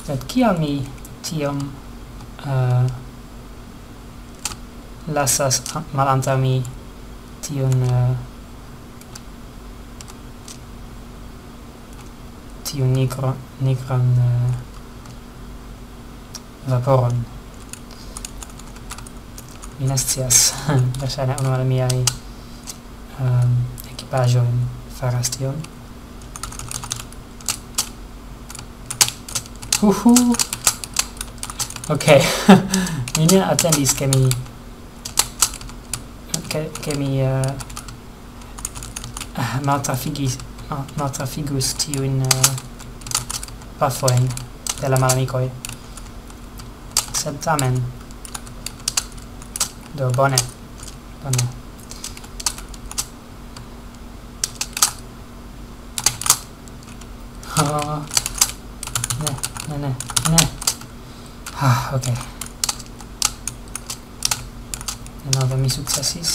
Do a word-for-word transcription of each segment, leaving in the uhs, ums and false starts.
sed kial mi tiom uh, lasas malantaŭ mi tiun uh, tiun nigro, nigran uh, vaporon. Mi ne scias, verŝajne unu el miaj um, ekipaĵoj faras tion. Uhu. Ok, mi ne atendis ke mi ke, ke mi uh, maltrafigis maltrafigus tiujn uh, pafojn de la malamikoj. Sed tamen do bone bone oh, ne ne ne ne ah, ok denove mi sukcesis.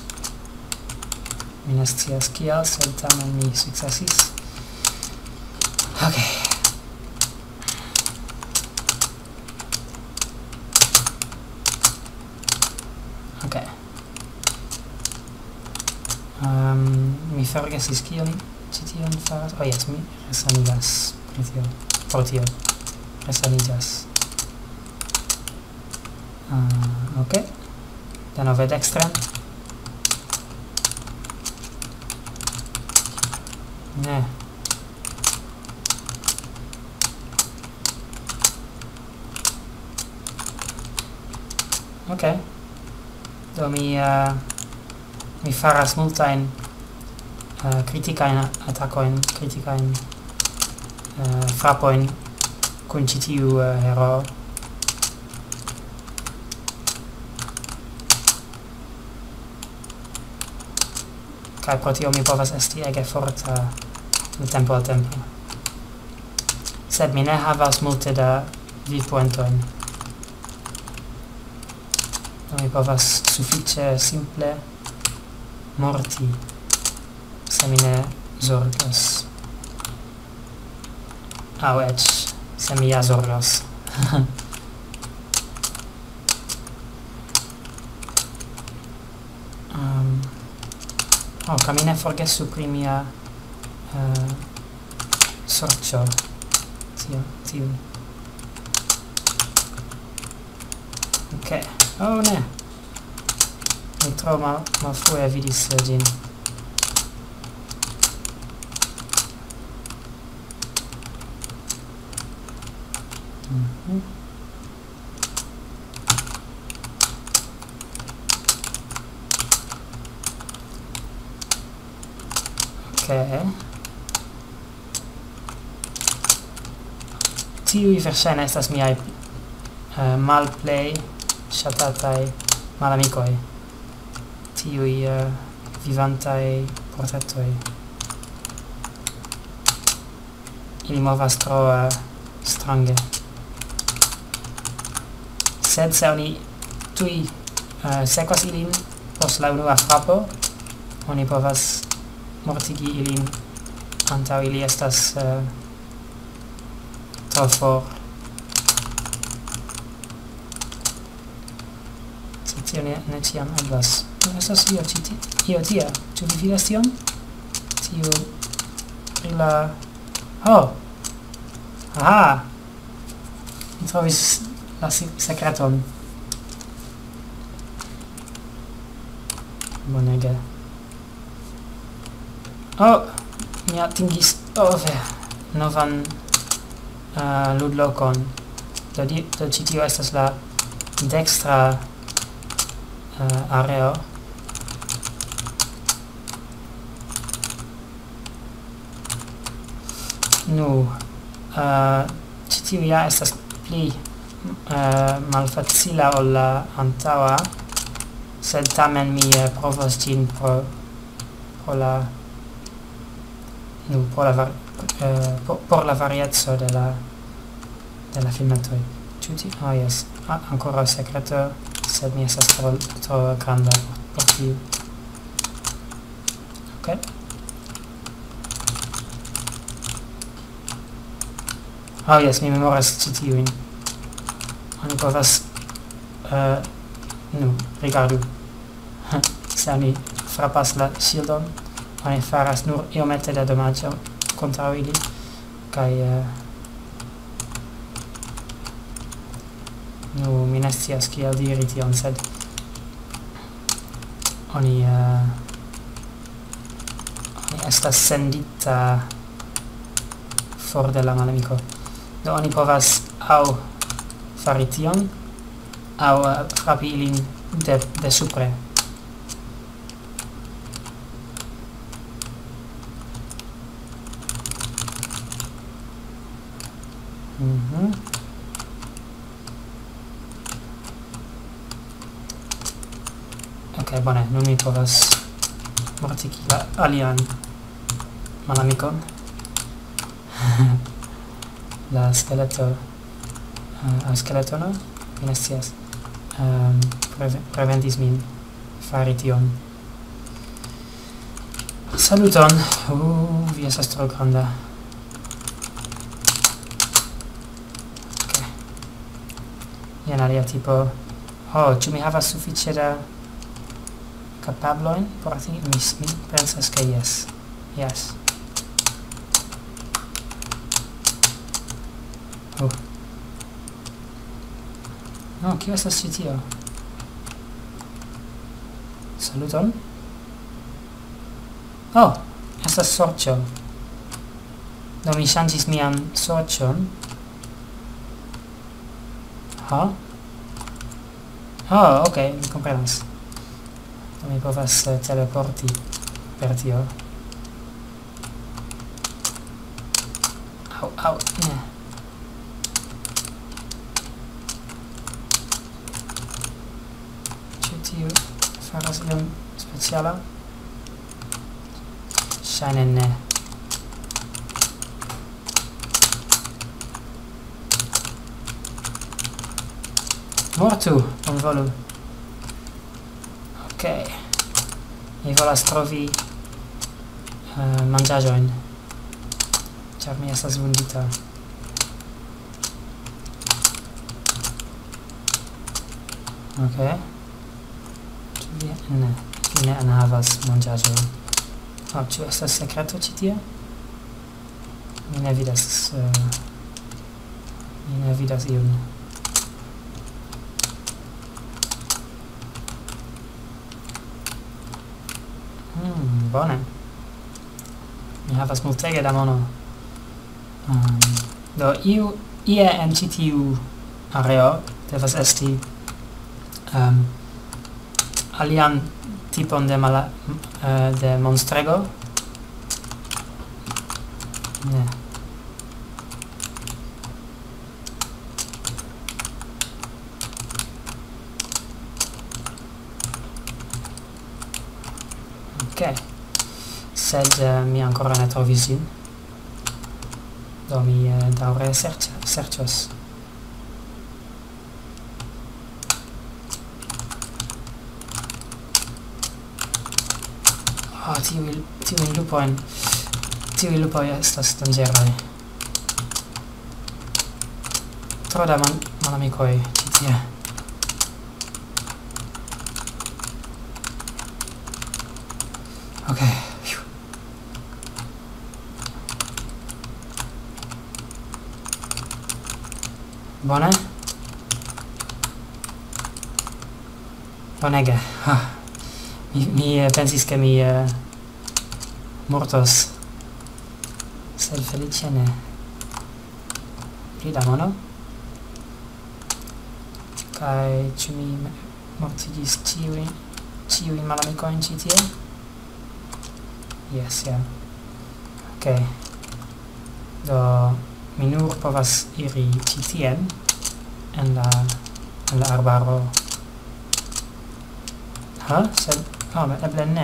Mi ne scias kial, sed tamen mi sukcesis. Ok. Ok. Um, mi forgesis kion ĉi tion faras. Oh jes, mi resanigas pri tio. Pro tio. Resanigas. Uh, ok. Denove dextren. Ne. Ok. Do mi uh, mi faras multajn uh, kritikajn atakojn, kritikajn uh, frapojn kun ĉi tiu uh, heroo. Kaj pro tio mi povas esti ege forta de tempo al tempo. Sed mi ne havas multe da vivpoentojn. Do mi povas sufiĉe simple morti se mi ne zorgas. Aŭ eĉ se mi ja zorgas. um, oh, kaj mi ne forgesu pri mia uh, sorĉo. Tio, tiu. Ok. Oh ne. Mi tro mal, malfrue vidis ĝin. Mhm. Ok. Tiuj verŝajne estas miaj uh, malplej ŝatataj malamikoj. Tiuj uh, vivantaj portretoj. Ili movas tro uh, strange. Sed se oni tuj uh, sekvas ilin post la unua frapo, oni povas mortigi ilin antaŭ ili estas uh, tro for. Sed tio ne, ne ĉiam eblas. Estas io ĉi tie, io tia. Ĉu vi vidas tion? Tio pri la... Oh! Aha! Mi trovis la sekreton. Bonege. Oh! Mi atingis ove novan uh, ludlokon. Do, di, do ĉi tio estas la dekstra uh, areo. Nu, uh, ĉi tiu ja estas pli uh, malfacila ol la antaŭa, sed tamen mi uh, provos ĝin pro, pro la nu, por la var, uh, por, por la varieco de la de la filmetoj. Ĉu ti? Ah, jes. Ah, ankoraŭ sekreto, sed mi estas tro, tro granda por tiu. Ok. Oh yes, mi memoras ci tiujn. Oni povas... Uh, nu, rigardu. Se oni frapas la shieldon, oni faras nur iomete da damaĝo kontraŭ ili, kaj... Uh, nu, mi ne scias kiel diri tion, sed... Oni... Uh, oni estas sendita... for de la malamiko. Do oni povas au fari tion, au uh, frapi ilin de, de supre. Mhm. Ok, bone, nun mi povas mortigi la alian malamikon. La skeleto uh, al skeleto no? Mi ne scias. Um, preve preventis min fari tion. Saluton! Uh, vi estas tro granda. Ok. Jen alia tipo... Oh, ĉu mi havas sufiĉe da kapablojn por atingi? Mi, mi pensas ke jes. Yes. Oh. No, kio estas ĉi tio? Saluton? Oh, estas sorĉo. Do mi ŝanĝis mian sorĉon. Ha? Oh, ok, mi komprenas. Do mi povas uh, teleporti per tio. Au, au, ne. Tiu faras iom speciala? Ŝajne ne. Mortu, bonvolu. Ok. Mi volas trovi uh, manĝaĵojn, ĉar mi estas vundita. Ok. Ne, vi ne enhavas manĝaĵojn. Oh, ĉu estas sekreto ĉi tie? Mi ne vidas... Uh, mi ne vidas iun. Hmm, bone. Mi havas multege da mono. Um, do, iu, ie en ĉi tiu areo devas esti... Um, alian tipon de mala uh, de monstrego. Ne. Ok. Sed uh, mi ancora ne trovis ĝin. Do mi uh, daŭre serĉos. Oh, tiui, tiui lupoin, tiui lupoi estas dangeroi. Tro da man, malamikoi, ci tie. Ok. Bone? Bonege. Ah. Mi, mi uh, pensis che mi uh, mortos. Sed felice ne. Pli da mono. Kai ĉu mi mortigis ĉiuj ĉiuj malamikojn ĉi tie? Yes, ja. Ok. Do mi nur povas iri ĉi tien en la en la arbaro. Ha? Sed oh, ma eble ne.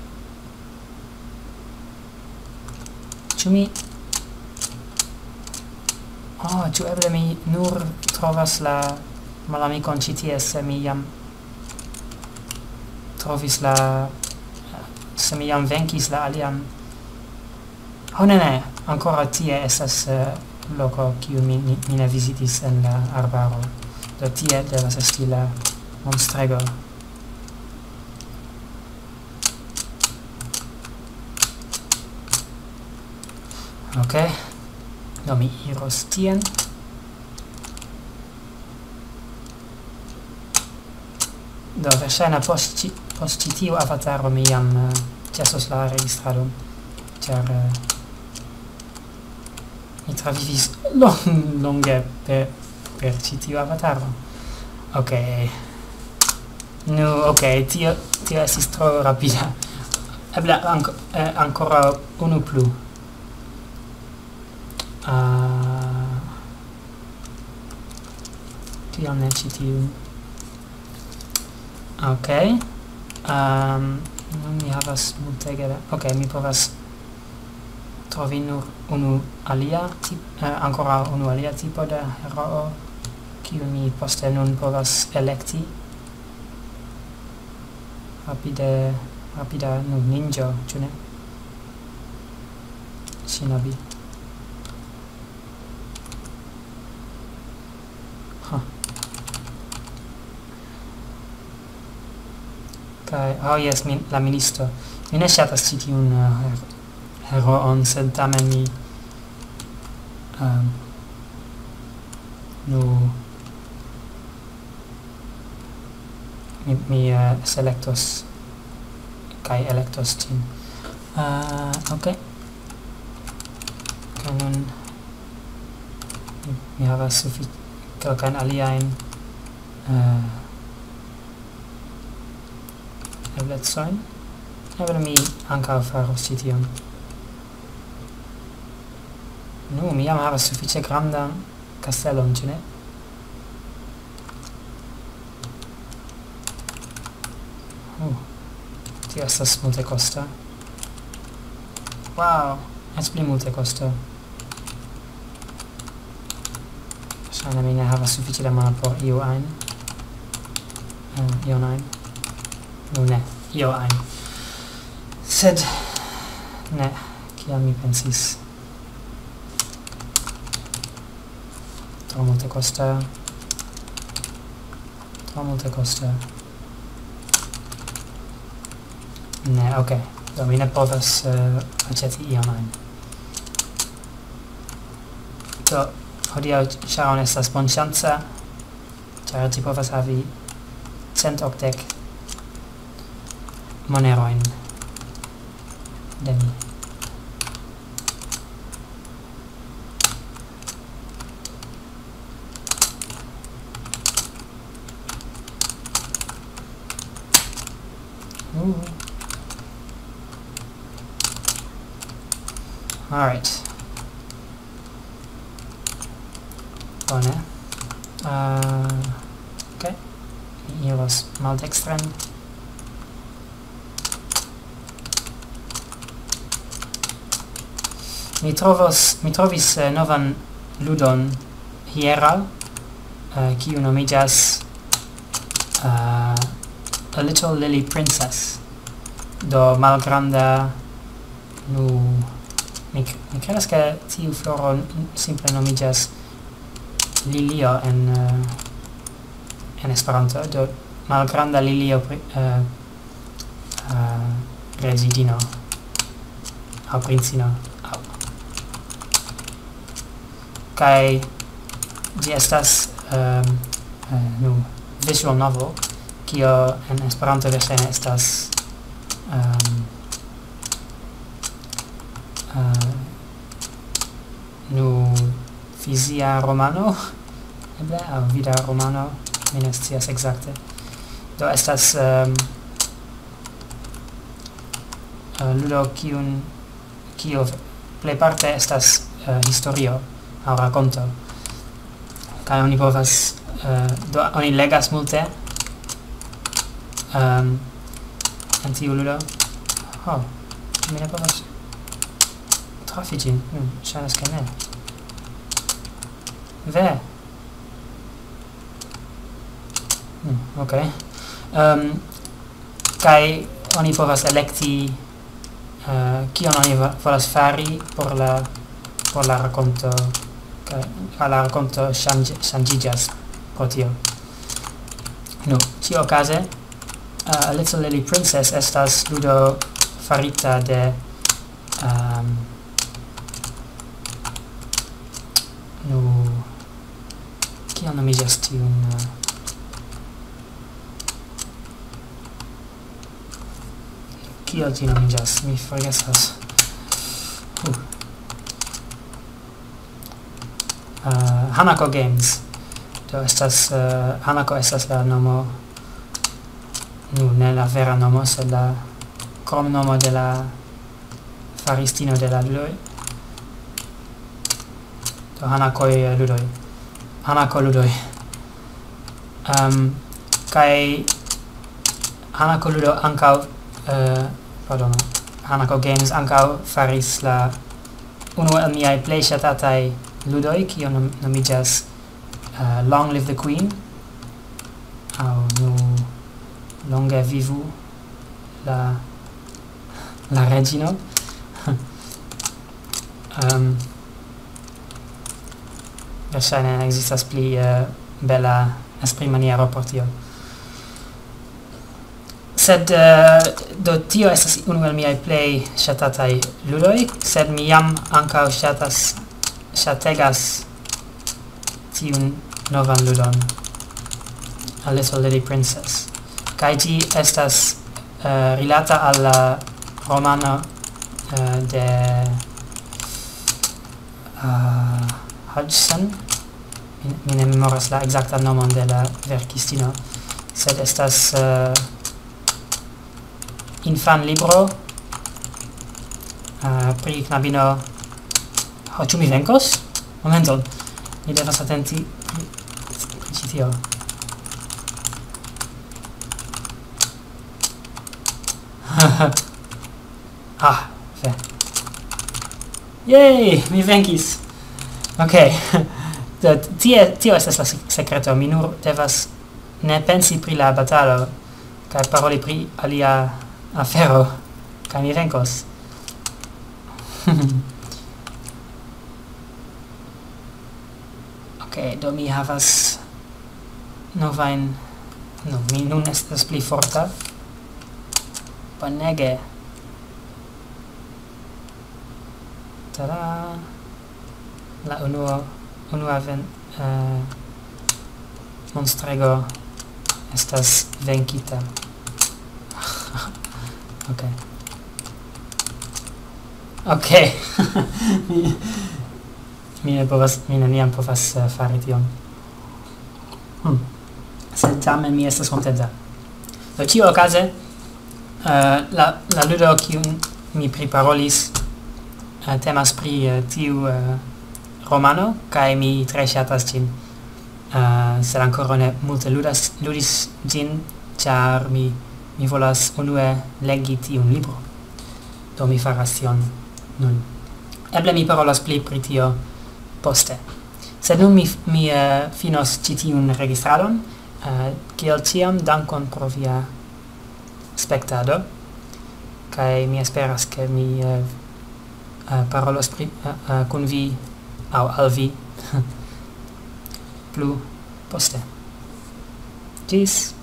Ĉu mi... Oh, ĉu eble mi nur trovas la malamikon ĉi tie, se mi jam trovis la... se mi jam venkis la alian... Oh, ne, ne, ancora tie estas uh, loco kiu mi, mi, mi ne visitis en la arbaro. Do tie devas esti la monstrego. Ok, do mi iros tien. Do verŝajne post ci, post ci tiu avataro mi jam uh, ĉesos la registradon, ĉar uh, mi travivis long, longe per, per ci tiu avataro. Ok. Nu, ok, tio, tio estis tro rapida. Eble anco, eh, ancora unu plu. Uh, tiam ne ci tiu. Ok. Um, nun mi havas multege da... Ok, mi povas trovi nur unu alia tip, uh, ancora unu alia tipo de heroo, kiu mi poste nun povas elekti. Rapide, rapida, nu, ninja, ĉu ne? Shinobi. Huh. Kai, oh yes, min, la ministro. Mi ne ŝatas ĉi tiun uh, her heroon, sed tamen mi um, nu mi, mi uh, selectos kai electos ĝin. Uh, ok. Kaj nun mi, mi havas sufiĉe kelkajn aliajn uh, eblecojn. Eble mi ankaŭ faros ĉi tion. Nu, mi jam havas sufiĉe grandan kastelon, ĉu ne? Uh, tio estas multekosta. Wow, eĉ pli multekosta. Ŝajne mi ne havas sufiĉe da mono por io ajn. Uh, ion ajn. Nu ne, io ajn. Sed ne, kiam mi pensis. Tro multe costa. Tro multe costa. Ne, ok. Do mi ne povas uh, aceti ion ajn. Do, hodiaŭ Sharon estas bonŝanca, ĉar ĝi povas havi cent okdek monerojn de mi. Uh. Alright. Bone. Uh, ok. Mi iros maldekstren. Mi trovos, mi trovis uh, novan ludon hieraŭ, uh, kiu nomiĝas uh, A Little Lily Princess. Do malgranda, nu, mi, mi credas ke tiu floro simple nomiĝas lilio en uh, en Esperanto. Do malgranda lilio pri, uh, uh, rezidino aŭ princino. Kai ĝi estas um, uh, nu visual novel, kio en Esperanto verŝajne estas um, uh, nu fizia romano, eble, aŭ vida romano, mi ne scias ekzakte. Do estas um, uh, ludo kiun kio plejparte estas uh, historio aŭ rakonto. Kaj oni povas uh, do oni legas multe um, en tiu ludo. Oh, mi ne povas trafi ĝin. Hmm, ŝajnas ke ne. Ve. Hmm, ok. Um, kaj oni povas elekti uh, kion oni volas fari por la por la rakonto kaj la rakonto ŝanĝiĝas pro tio. Nu, ĉiuokaze uh, Little Lily Princess estas ludo farita de um, nu kiel nomiĝas tiun uh, kiel ĝi nomiĝas, mi forgesas. Uh. Uh, Hanako Games. Do estas uh, Hanako estas la nomo, nu ne la vera nomo, sed la kromnomo de la faristino de la ludoj. Do Hanako ludoj. Hanako ludoj. Um, kaj Hanako ludo ankaŭ uh, pardono. Hanako Games ankaŭ faris la unu el miaj plej ŝatataj ludoj, kiu nom nomiĝas uh, Long Live the Queen, aŭ nu longe vivu la la reĝino. um, Verŝajne ekzistas pli uh, bela esprimaniero por tio. Sed uh, do tio estas unu el miaj plej ŝatataj ludoj, sed mi jam ankaŭ ŝatas ŝategas tiun novan ludon, A Little Lily Princess. Kaj ĝi estas uh, rilata al la romano uh, de uh, Hodgson. Mi, mi ne memoras la ekzaktan nomon de la verkistino, sed estas uh, infan libro uh, pri knabino. Oh, ĉu mi venkos? Momenton, mi devas atenti pri, pri ĉi tio. Ah, fe. Yay, mi venkis. Okay. Tie, tio estas la sekreto. Mi nur devas ne pensi pri la batalo kaj paroli pri alia afero, kaj mi venkos. Okay, do mi havas novajn, no, mi nun estas pli forta. Bonege. Tada! La unua, unua ven, uh, monstrego estas venkita. Okay. Okay. mi, mi ne povas, mi neniam povas uh, fari tion. Hmm. Sed tamen mi estas kontenta. Do ĉiuokaze, uh, la, la ludo kiun mi priparolis uh, temas pri uh, tiu uh, romano, kaj mi tre ŝatas ĝin. Uh, sed ankoraŭ ne multe ludas, ludis ĝin, ĉar mi, mi volas unue legi tiun libro. Do mi faras tion nun. Eble mi parolas pli pri tio poste. Sed nun mi, mi uh, finos ĉi tiun registradon. Uh, kiel ĉiam, dankon pro via spektado. Kaj mi esperas, ke mi uh, uh, parolos pri, uh, uh, kun vi aŭ al vi plu poste. Ĝis!